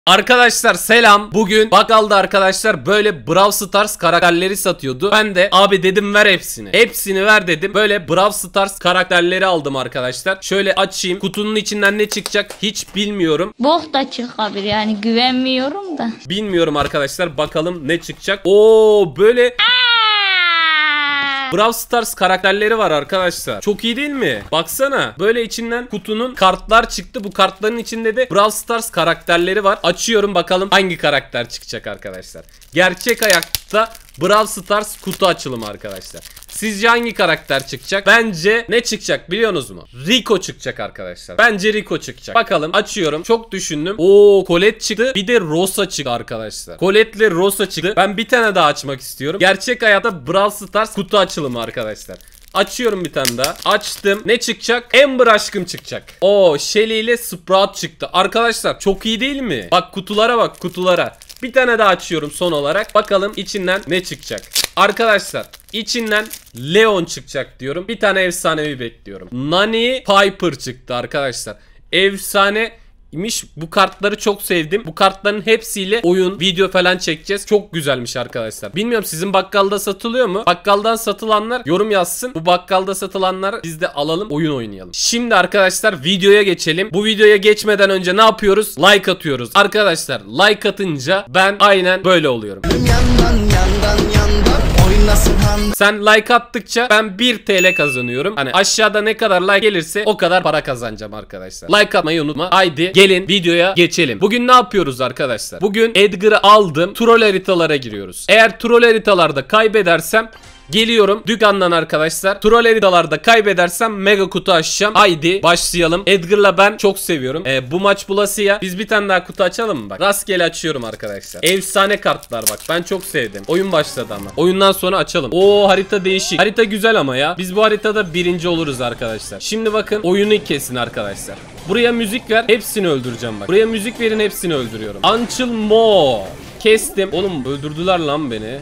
Arkadaşlar selam. Bugün bakkalda arkadaşlar böyle Brawl Stars karakterleri satıyordu. Ben de abi dedim ver hepsini. Hepsini ver dedim. Böyle Brawl Stars karakterleri aldım arkadaşlar. Şöyle açayım. Kutunun içinden ne çıkacak hiç bilmiyorum. Bok da çıkabilir yani, güvenmiyorum da. Bilmiyorum arkadaşlar, bakalım ne çıkacak. Oo böyle Brawl Stars karakterleri var arkadaşlar. Çok iyi değil mi? Baksana. Böyle içinden kutunun kartlar çıktı. Bu kartların içinde de Brawl Stars karakterleri var. Açıyorum bakalım hangi karakter çıkacak arkadaşlar. Gerçek hayatta Brawl Stars kutu açılımı arkadaşlar. Sizce hangi karakter çıkacak? Bence ne çıkacak biliyorsunuz mu? Rico çıkacak arkadaşlar. Bence Rico çıkacak. Bakalım, açıyorum. Çok düşündüm. Oo, Colette çıktı. Bir de Rosa çıktı arkadaşlar. Colette ile Rosa çıktı. Ben bir tane daha açmak istiyorum. Gerçek hayatta Brawl Stars kutu açılımı arkadaşlar. Açıyorum bir tane daha. Açtım. Ne çıkacak? Amber aşkım çıkacak. Oo, Shelly ile Sprout çıktı. Arkadaşlar çok iyi değil mi? Bak kutulara bak, kutulara. Bir tane daha açıyorum son olarak. Bakalım içinden ne çıkacak. Arkadaşlar içinden Leon çıkacak diyorum. Bir tane efsanevi bekliyorum. Nani Piper çıktı arkadaşlar. Efsanemiş. Bu kartları çok sevdim. Bu kartların hepsiyle oyun, video falan çekeceğiz. Çok güzelmiş arkadaşlar. Bilmiyorum sizin bakkalda satılıyor mu? Bakkaldan satılanlar yorum yazsın. Bu bakkalda satılanlar biz de alalım, oyun oynayalım. Şimdi arkadaşlar videoya geçelim. Bu videoya geçmeden önce ne yapıyoruz? Like atıyoruz. Arkadaşlar like atınca ben aynen böyle oluyorum. Sen like attıkça ben 1 TL kazanıyorum. Hani aşağıda ne kadar like gelirse o kadar para kazanacağım arkadaşlar. Like atmayı unutma. Haydi gelin videoya geçelim. Bugün ne yapıyoruz arkadaşlar? Bugün Edgar'ı aldım. Troll haritalara giriyoruz. Eğer troll haritalarda kaybedersem geliyorum dükkandan arkadaşlar. Troll haritalarda kaybedersem mega kutu açacağım. Haydi başlayalım. Edgar'la ben çok seviyorum. Bu maç bulasıya biz bir tane daha kutu açalım mı? Bak rastgele açıyorum arkadaşlar. Efsane kartlar bak. Ben çok sevdim. Oyun başladı ama. Oyundan sonra açalım. Oo, harita değişik. Harita güzel ama ya. Biz bu haritada birinci oluruz arkadaşlar. Şimdi bakın oyunu kesin arkadaşlar. Buraya müzik ver. Hepsini öldüreceğim bak. Buraya müzik verin, hepsini öldürüyorum. Until Mo. Kestim. Oğlum öldürdüler lan beni.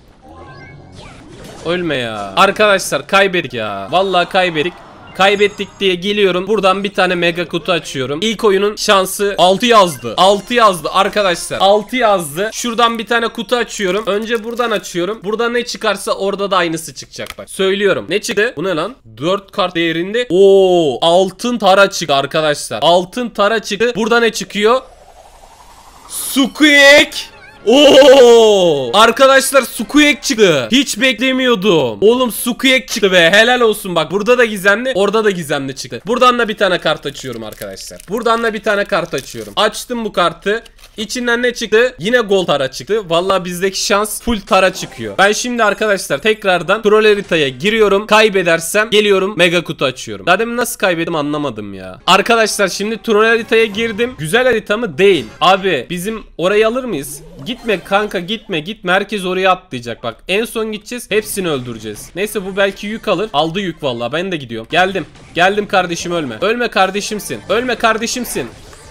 Ölme ya. Arkadaşlar kaybettik ya. Vallahi kaybettik. Kaybettik diye geliyorum. Buradan bir tane mega kutu açıyorum. İlk oyunun şansı 6 yazdı. 6 yazdı arkadaşlar. 6 yazdı. Şuradan bir tane kutu açıyorum. Önce buradan açıyorum. Burada ne çıkarsa orada da aynısı çıkacak bak. Söylüyorum. Ne çıktı? Bu ne lan? 4 kart değerinde. Oo, altın tara çıktı arkadaşlar. Altın tara çıktı. Burada ne çıkıyor? Squeak. Oo! Arkadaşlar Squeak çıktı. Hiç beklemiyordum. Oğlum Squeak çıktı be. Helal olsun bak. Burada da gizemli, orada da gizemli çıktı. Buradan da bir tane kart açıyorum arkadaşlar. Buradan da bir tane kart açıyorum. Açtım bu kartı. İçinden ne çıktı? Yine gold tara çıktı. Vallahi bizdeki şans full tara çıkıyor. Ben şimdi arkadaşlar tekrardan troll haritaya giriyorum. Kaybedersem geliyorum mega kutu açıyorum. Daha demin nasıl kaybettim anlamadım ya. Arkadaşlar şimdi troll haritaya girdim. Güzel harita mı? Değil. Abi bizim orayı alır mıyız? Gitme kanka, gitme. Herkes oraya atlayacak bak. En son gideceğiz. Hepsini öldüreceğiz. Neyse bu belki yük alır. Aldı yük vallahi. Ben de gidiyorum. Geldim. Geldim kardeşim, ölme. Ölme kardeşimsin. Ölme kardeşimsin.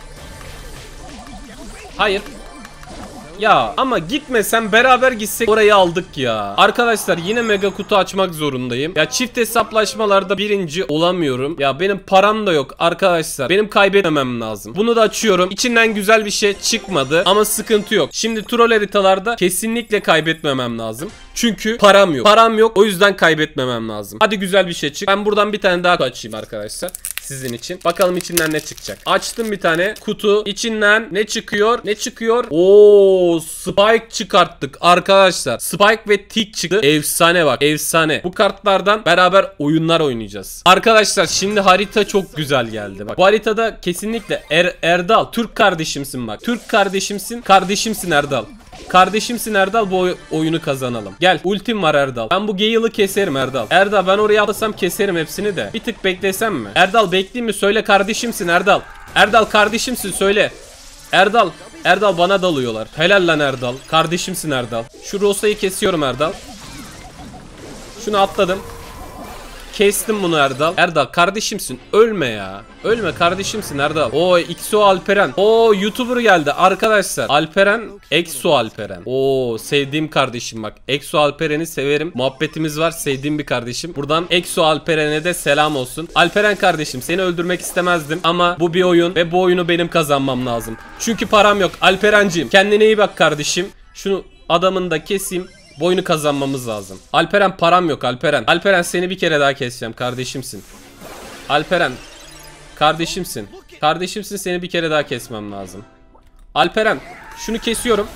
Hayır. Ya ama gitmesen beraber gitsek orayı aldık ya. Arkadaşlar yine mega kutu açmak zorundayım. Ya çift hesaplaşmalarda birinci olamıyorum. Ya benim param da yok arkadaşlar. Benim kaybetmemem lazım. Bunu da açıyorum. İçinden güzel bir şey çıkmadı ama sıkıntı yok. Şimdi troll haritalarda kesinlikle kaybetmemem lazım. Çünkü param yok. Param yok, o yüzden kaybetmemem lazım. Hadi güzel bir şey çık. Ben buradan bir tane daha açayım arkadaşlar. Sizin için. Bakalım içinden ne çıkacak. Açtım bir tane kutu. İçinden ne çıkıyor? Ne çıkıyor? Oo, Spike çıkarttık arkadaşlar. Spike ve Tick çıktı. Efsane bak. Efsane. Bu kartlardan beraber oyunlar oynayacağız. Arkadaşlar şimdi harita çok güzel geldi. Bak bu haritada kesinlikle Erdal. Türk kardeşimsin bak. Türk kardeşimsin. Kardeşimsin Erdal. Kardeşimsin Erdal, bu oyunu kazanalım. Gel, ultim var Erdal. Ben bu Gale'ı keserim Erdal. Erdal ben oraya atlasam keserim hepsini de. Bir tık beklesem mi? Erdal bekleyeyim mi? Söyle kardeşimsin Erdal. Erdal kardeşimsin, söyle. Erdal. Erdal bana dalıyorlar. Helal lan Erdal. Kardeşimsin Erdal. Şu Rosa'yı kesiyorum Erdal. Şunu atladım. Kestim bunu Erdal. Erdal kardeşimsin. Ölme ya. Ölme kardeşimsin Erdal. Oo Exo Alperen. Oo YouTuber geldi arkadaşlar. Alperen. Exo Alperen. Oo sevdiğim kardeşim bak. Exo Alperen'i severim. Muhabbetimiz var. Sevdiğim bir kardeşim. Buradan Exo Alperen'e de selam olsun. Alperen kardeşim seni öldürmek istemezdim. Ama bu bir oyun ve bu oyunu benim kazanmam lazım. Çünkü param yok. Alperenciğim kendine iyi bak kardeşim. Şunu adamını da keseyim. Boyunu kazanmamız lazım. Alperen param yok Alperen. Alperen seni bir kere daha keseceğim kardeşimsin. Alperen kardeşimsin. Kardeşimsin seni bir kere daha kesmem lazım. Alperen şunu kesiyorum.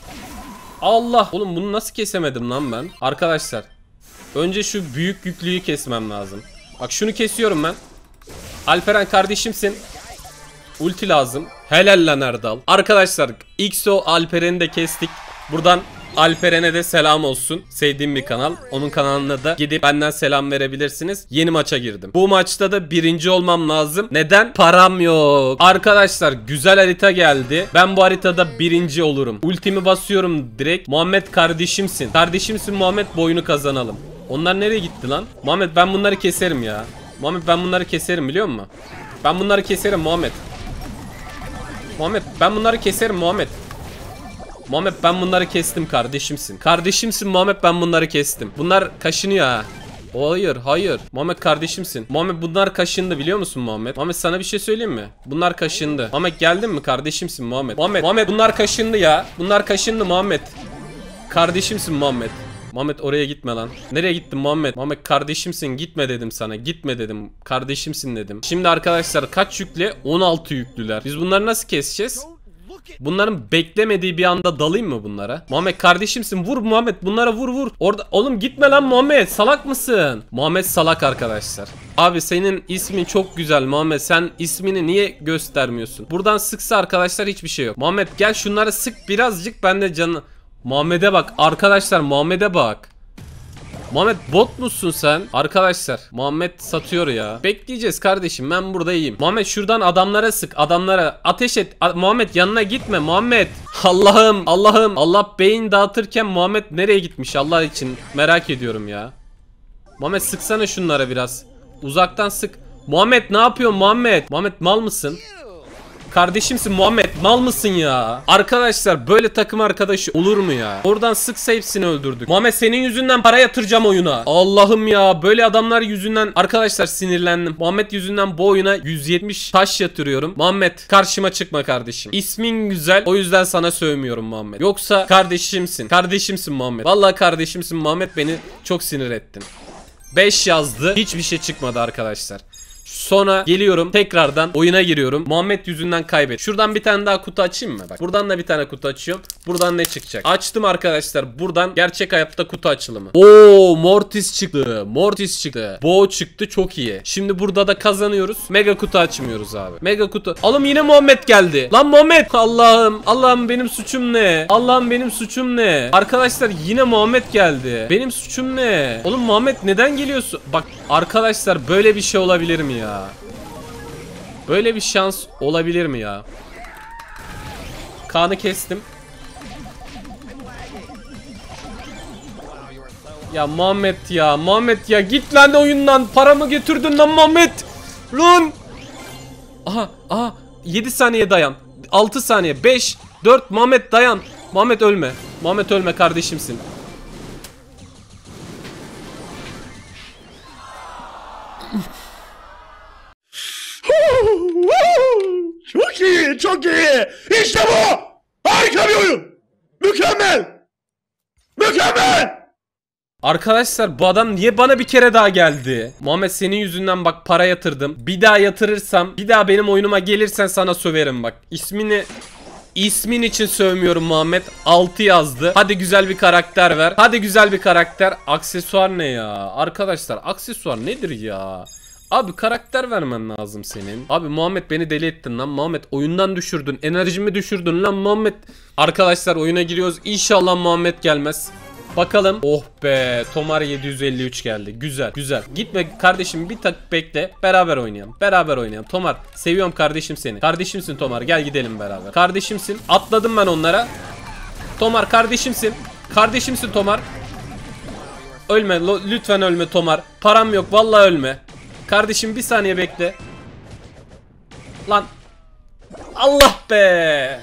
Allah oğlum bunu nasıl kesemedim lan ben? Arkadaşlar önce şu büyük yüklüyü kesmem lazım. Bak şunu kesiyorum ben. Alperen kardeşimsin. Ulti lazım. Helal lan Erdal. Arkadaşlar XO Alperen'i de kestik. Buradan Alperen'e de selam olsun. Sevdiğim bir kanal. Onun kanalına da gidip benden selam verebilirsiniz. Yeni maça girdim. Bu maçta da birinci olmam lazım. Neden? Param yok. Arkadaşlar güzel harita geldi. Ben bu haritada birinci olurum. Ultimi basıyorum direkt. Muhammed kardeşimsin. Kardeşimsin Muhammed, boyunu kazanalım. Onlar nereye gitti lan? Muhammed ben bunları keserim ya. Muhammed ben bunları keserim biliyor musun? Ben bunları keserim Muhammed. Muhammed ben bunları keserim Muhammed. Muhammed ben bunları kestim kardeşimsin. Kardeşimsin Muhammed ben bunları kestim. Bunlar kaşınıyor ha. Hayır hayır. Muhammed kardeşimsin. Muhammed bunlar kaşındı biliyor musun Muhammed? Muhammed sana bir şey söyleyeyim mi? Bunlar kaşındı. Muhammed geldin mi? Kardeşimsin Muhammed. Muhammed bunlar kaşındı ya. Bunlar kaşındı Muhammed. Kardeşimsin Muhammed. Muhammed oraya gitme lan. Nereye gittin Muhammed? Muhammed kardeşimsin gitme dedim sana. Gitme dedim. Kardeşimsin dedim. Şimdi arkadaşlar kaç yüklü? 16 yüklüler. Biz bunları nasıl keseceğiz? Bunların beklemediği bir anda dalayım mı bunlara? Muhammed kardeşimsin vur Muhammed, bunlara vur. Orada oğlum gitme lan Muhammed, salak mısın? Muhammed salak arkadaşlar. Abi senin ismin çok güzel Muhammed, sen ismini niye göstermiyorsun? Buradan sıksa arkadaşlar hiçbir şey yok. Muhammed gel şunları sık birazcık, ben de canı. Muhammed'e bak arkadaşlar, Muhammed'e bak. Muhammed bot musun sen? Arkadaşlar Muhammed satıyor ya. Bekleyeceğiz kardeşim, ben burada iyiyim. Muhammed şuradan adamlara sık, adamlara ateş et. Muhammed yanına gitme Muhammed. Allah'ım Allah beyin dağıtırken Muhammed nereye gitmiş Allah için merak ediyorum ya. Muhammed sıksana şunlara biraz. Uzaktan sık. Muhammed ne yapıyorsun Muhammed? Muhammed mal mısın? Kardeşimsin Muhammed, mal mısın ya? Arkadaşlar böyle takım arkadaşı olur mu ya? Oradan sıksa hepsini öldürdük. Muhammed senin yüzünden para yatıracağım oyuna. Allah'ım ya, böyle adamlar yüzünden arkadaşlar sinirlendim. Muhammed yüzünden bu oyuna 170 taş yatırıyorum. Muhammed karşıma çıkma kardeşim. İsmin güzel, o yüzden sana sövmüyorum Muhammed. Yoksa kardeşimsin. Kardeşimsin Muhammed. Vallahi kardeşimsin Muhammed, beni çok sinir ettin. 5 yazdı. Hiçbir şey çıkmadı arkadaşlar. Sonra geliyorum tekrardan oyuna giriyorum. Muhammed yüzünden kaybet. Şuradan bir tane daha kutu açayım mı? Bak buradan da bir tane kutu açıyorum. Buradan ne çıkacak? Açtım arkadaşlar. Buradan gerçek hayatta kutu açılımı. Oo, Mortis çıktı. Mortis çıktı. Bo çıktı, çok iyi. Şimdi burada da kazanıyoruz. Mega kutu açmıyoruz abi. Mega kutu. Alım yine Muhammed geldi. Lan Muhammed. Allah'ım benim suçum ne? Allah'ım benim suçum ne? Arkadaşlar yine Muhammed geldi. Benim suçum ne? Oğlum Muhammed neden geliyorsun? Bak arkadaşlar böyle bir şey olabilir mi ya? Böyle bir şans olabilir mi ya? Kaan'ı kestim. Ya Muhammed ya git lan oyundan, paramı götürdün lan Muhammed. Lan. Aha 7 saniye dayan. 6 saniye 5 4 Muhammed dayan. Muhammed ölme. Muhammed ölme kardeşimsin. Çok iyi. İşte bu. Harika bir oyun. Mükemmel. Arkadaşlar bu adam niye bana bir kere daha geldi? Muhammed senin yüzünden bak para yatırdım. Bir daha yatırırsam, bir daha benim oyunuma gelirsen sana söverim bak. İsmin için sövmüyorum Muhammed. 6 yazdı. Hadi güzel bir karakter ver. Hadi güzel bir karakter. Aksesuar ne ya? Arkadaşlar aksesuar nedir ya? Abi karakter vermen lazım senin. Abi Muhammed beni deli ettin lan Muhammed. Oyundan düşürdün. Enerjimi düşürdün lan Muhammed. Arkadaşlar oyuna giriyoruz. İnşallah Muhammed gelmez. Bakalım. Oh be. Tomar 753 geldi. Güzel. Gitme kardeşim, bir tak bekle. Beraber oynayalım. Tomar seviyorum kardeşim seni. Kardeşimsin Tomar, gel gidelim beraber. Kardeşimsin. Atladım ben onlara. Tomar kardeşimsin. Kardeşimsin Tomar. Ölme lütfen ölme Tomar. Param yok vallahi ölme. Kardeşim bir saniye bekle. Lan. Allah be.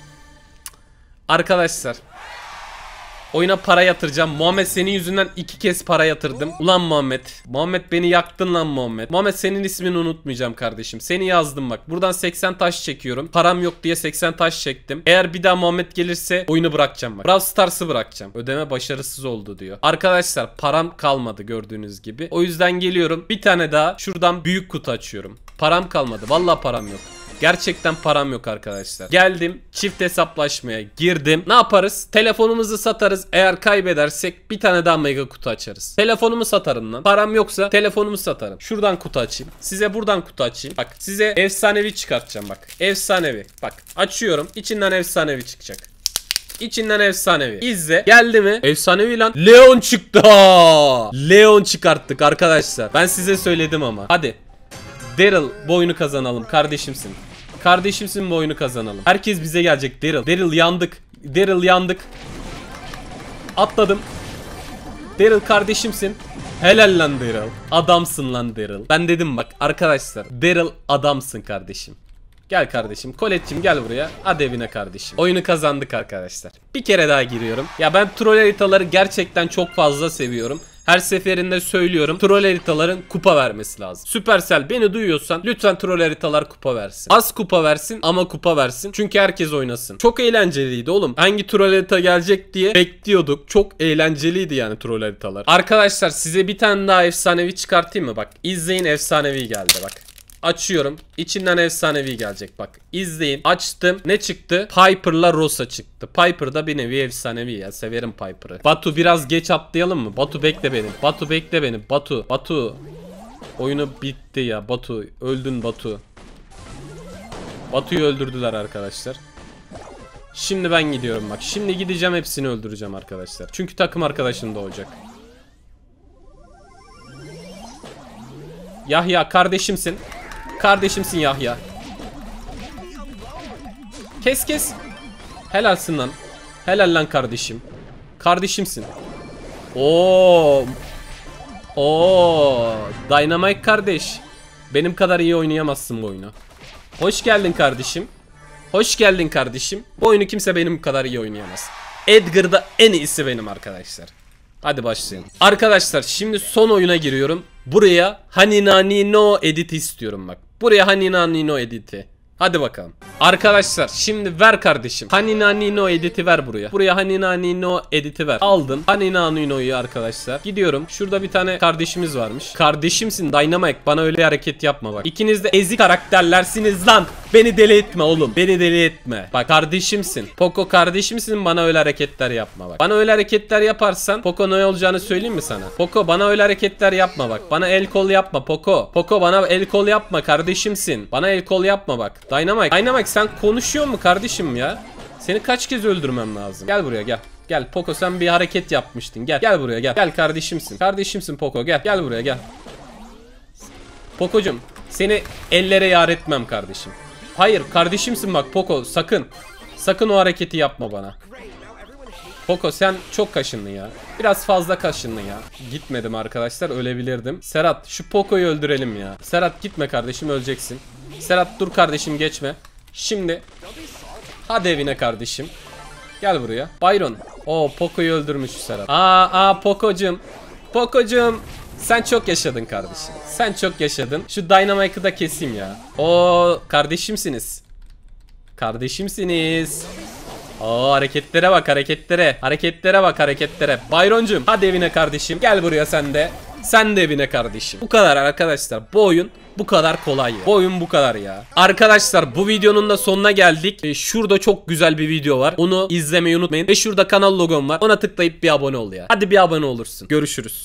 Arkadaşlar. Oyuna para yatıracağım. Muhammed senin yüzünden 2 kez para yatırdım. Ulan Muhammed. Muhammed beni yaktın lan Muhammed. Muhammed senin ismini unutmayacağım kardeşim. Seni yazdım bak. Buradan 80 taş çekiyorum. Param yok diye 80 taş çektim. Eğer bir daha Muhammed gelirse oyunu bırakacağım bak. Brawl Stars'ı bırakacağım. Ödeme başarısız oldu diyor. Arkadaşlar param kalmadı gördüğünüz gibi. O yüzden geliyorum. Bir tane daha şuradan büyük kutu açıyorum. Param kalmadı. Vallahi param yok. Gerçekten param yok arkadaşlar. Geldim çift hesaplaşmaya girdim. Ne yaparız? Telefonumuzu satarız. Eğer kaybedersek bir tane daha mega kutu açarız. Telefonumu satarım lan. Param yoksa telefonumu satarım. Şuradan kutu açayım. Size buradan kutu açayım. Bak size efsanevi çıkartacağım bak. Efsanevi. Bak açıyorum. İçinden efsanevi çıkacak. İçinden efsanevi. İzle. Geldi mi? Efsanevi lan. Leon çıktı. Leon çıkarttık arkadaşlar. Ben size söyledim ama. Hadi. Daryl bu oyunu kazanalım. Kardeşimsin. Kardeşimsin bu oyunu kazanalım. Herkes bize gelecek. Daryl. Daryl yandık. Daryl yandık. Atladım. Daryl kardeşimsin. Helal lan Daryl. Adamsın lan Daryl. Ben dedim bak arkadaşlar. Daryl adamsın kardeşim. Gel kardeşim. Colette'cim gel buraya. Hadi evine kardeşim. Oyunu kazandık arkadaşlar. Bir kere daha giriyorum. Ya ben troll haritaları gerçekten çok fazla seviyorum. Her seferinde söylüyorum. Troll haritaların kupa vermesi lazım. Supercell beni duyuyorsan lütfen troll haritalar kupa versin. Az kupa versin ama kupa versin. Çünkü herkes oynasın. Çok eğlenceliydi oğlum. Hangi troll harita gelecek diye bekliyorduk. Çok eğlenceliydi yani troll haritalar. Arkadaşlar size bir tane daha efsanevi çıkartayım mı? Bak izleyin, efsanevi geldi bak. Açıyorum. İçinden efsanevi gelecek bak. İzleyin. Açtım. Ne çıktı? Piper'la Rosa çıktı. Piper da bir nevi efsanevi ya. Severim Piper'ı. Batu biraz geç atlayalım mı? Batu bekle beni. Batu bekle beni. Batu. Batu. Oyunu bitti ya. Batu. Öldün Batu. Batu'yu öldürdüler arkadaşlar. Şimdi ben gidiyorum bak. Şimdi gideceğim, hepsini öldüreceğim arkadaşlar. Çünkü takım arkadaşım da olacak. Yahya kardeşimsin. Kardeşimsin Yahya. Kes kes. Helalsin lan. Helal lan kardeşim. Kardeşimsin. Oo. Oo. Dynamite kardeş. Benim kadar iyi oynayamazsın bu oyunu. Hoş geldin kardeşim. Hoş geldin kardeşim. Bu oyunu kimse benim kadar iyi oynayamaz. Edgar'da en iyisi benim arkadaşlar. Hadi başlayalım. Arkadaşlar şimdi son oyuna giriyorum. Buraya Hani Nani No edit istiyorum bak. Buraya Hani Nani No editi. Hadi bakalım. Arkadaşlar şimdi ver kardeşim. Hani Nani No editi ver buraya. Buraya Hani Nani No editi ver. Aldım. Hani Nani No'yu arkadaşlar. Gidiyorum. Şurada bir tane kardeşimiz varmış. Kardeşimsin Dynamite. Bana öyle hareket yapma bak. İkiniz de ezik karakterlersiniz lan. Beni deli etme oğlum. Beni deli etme. Bak kardeşimsin. Poco kardeşimsin. Bana öyle hareketler yapma bak. Bana öyle hareketler yaparsan Poco ne olacağını söyleyeyim mi sana? Poco bana öyle hareketler yapma bak. Bana el kol yapma Poco. Poco bana el kol yapma kardeşimsin. Bana el kol yapma bak. Dynamite sen konuşuyor mu kardeşim ya? Seni kaç kez öldürmem lazım? Gel buraya gel. Gel Poco sen bir hareket yapmıştın. Gel. Gel buraya gel. Gel kardeşimsin. Kardeşimsin Poco gel. Gel buraya gel. Poco'cum seni ellere yar etmem kardeşim. Hayır kardeşimsin bak Poco sakın. Sakın o hareketi yapma bana. Poco sen çok kaşındın ya. Biraz fazla kaşındın ya. Gitmedim arkadaşlar, ölebilirdim. Serhat şu Poco'yu öldürelim ya. Serhat gitme kardeşim, öleceksin. Serhat dur kardeşim, geçme. Şimdi hadi evine kardeşim. Gel buraya. Byron. Oo Poco'yu öldürmüş Serhat. Poco'cum. Poco'cum. Sen çok yaşadın kardeşim. Sen çok yaşadın. Şu Dynamite'ı da keseyim ya. Oo kardeşimsiniz. Kardeşimsiniz. Oo hareketlere bak, hareketlere. Hareketlere bak, hareketlere. Byron'cum hadi evine kardeşim. Gel buraya sen de. Sen de evine kardeşim. Bu kadar arkadaşlar. Bu oyun bu kadar kolay ya. Bu oyun bu kadar ya. Arkadaşlar bu videonun da sonuna geldik. Şurada çok güzel bir video var. Onu izlemeyi unutmayın. Ve şurada kanal logom var. Ona tıklayıp bir abone ol ya. Hadi bir abone olursun. Görüşürüz.